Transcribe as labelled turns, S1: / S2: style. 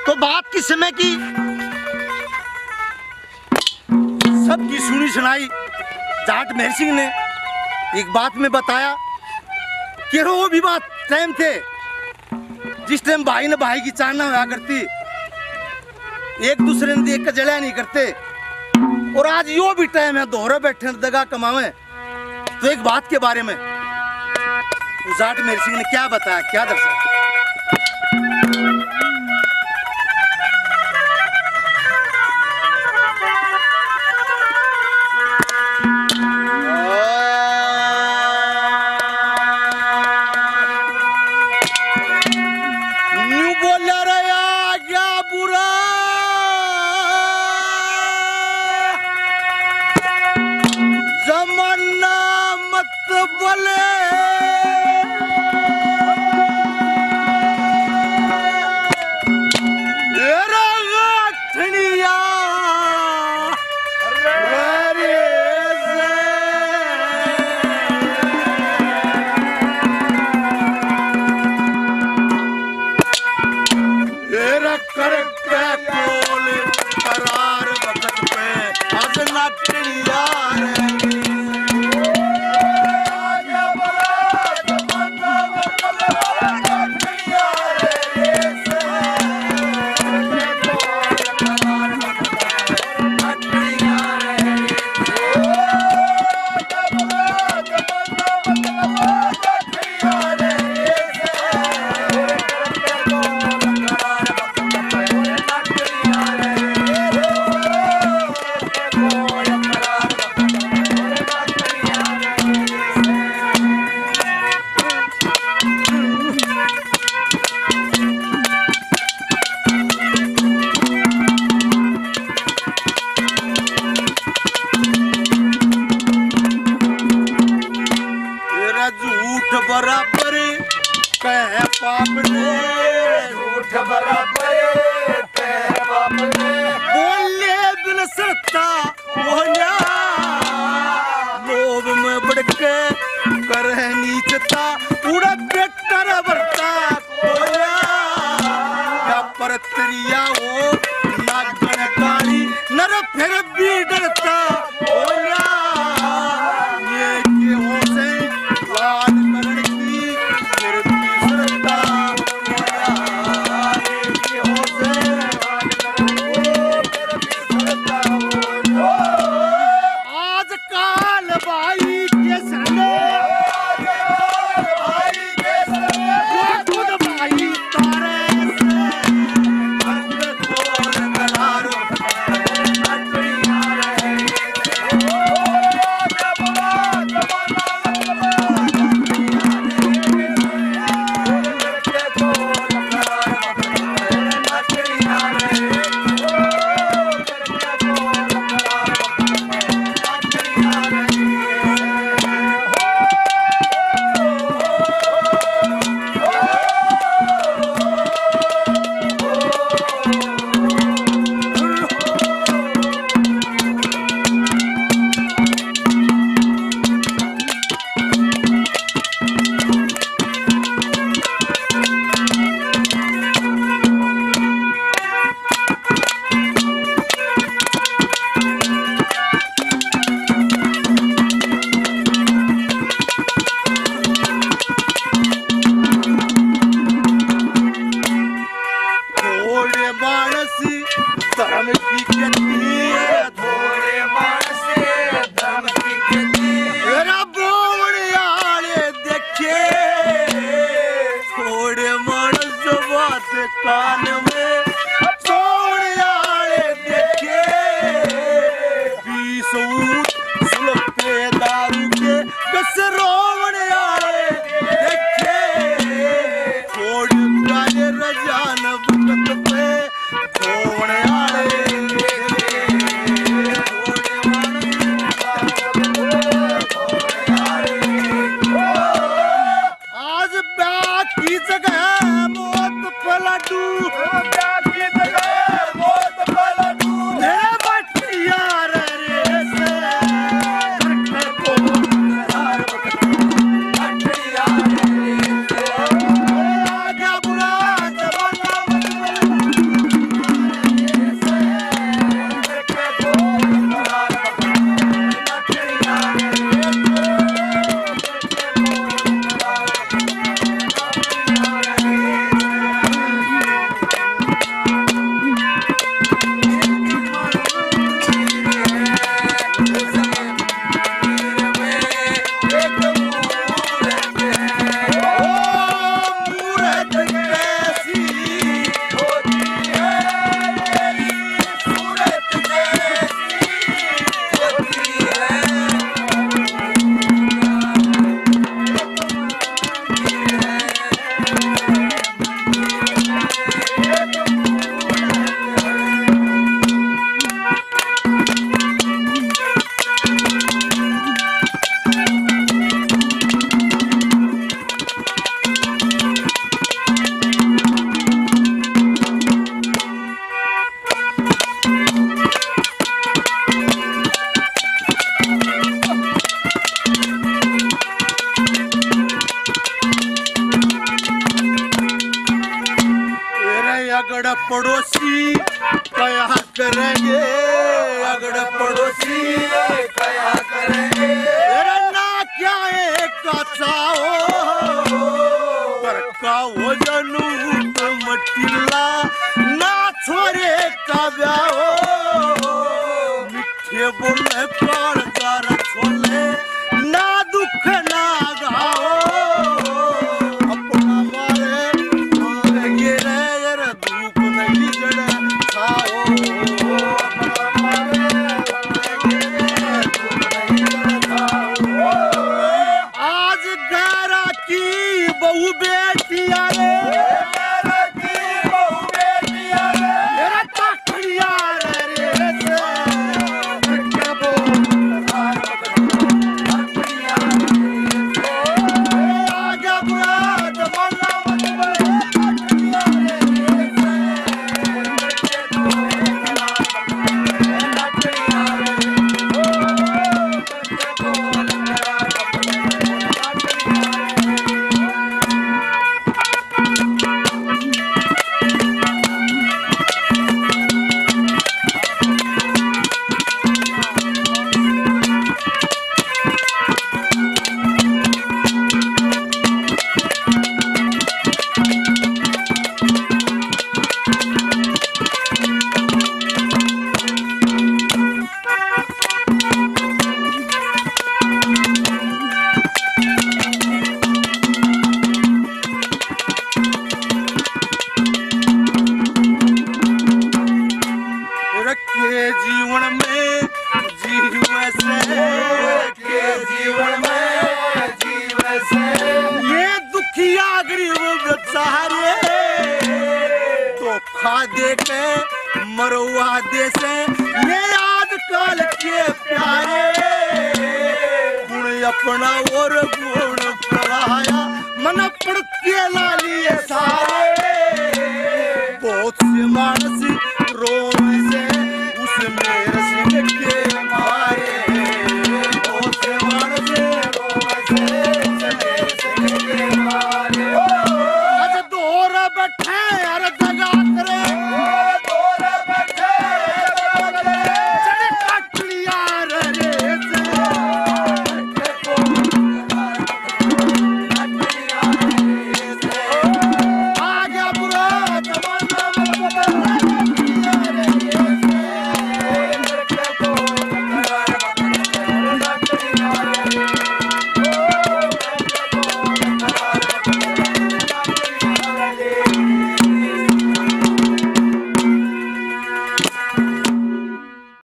S1: तो बात किस समय की, सबकी सुनी सुनाई। जाट मेहर सिंह ने एक बात में बताया कि वो भी बात टाइम थे जिस टाइम भाई ने भाई की चाहना हुआ करती, एक दूसरे ने देख कर जलिया नहीं करते। और आज यो भी टाइम है दोहरे बैठे दगा कमावे। तो एक बात के बारे में जाट मेहर सिंह ने क्या बताया, क्या दर्शाया। पड़ोसी क्या करेंगे, अगड़ पड़ोसी क्या करेंगे। अरे ना क्या एक चाओ पर का वजनू मटिला ना छोरे का ब्याहो, मिठे बोले कालगार छोले ना दुख ना गाओ, अपना मारे गिरे यार धूप नहीं जड़े खाओ, अपना मारे गिरे धूप नहीं जड़े खाओ। आज गैरा की बहू बेटिया रे, गैरा की बहू बेटिया रे, मेरा ताकड़िया रे से क्या बोल आगे बुरा जमाना रखे जीवन में जीव से ये दुखिया गरीब बेचारे धोखा दे के मरवा दे से ये आजकल के प्यारे, गुण अपना और गुण पढ़ाया मन पढ़ के लालिए सारे, बहुत से मानस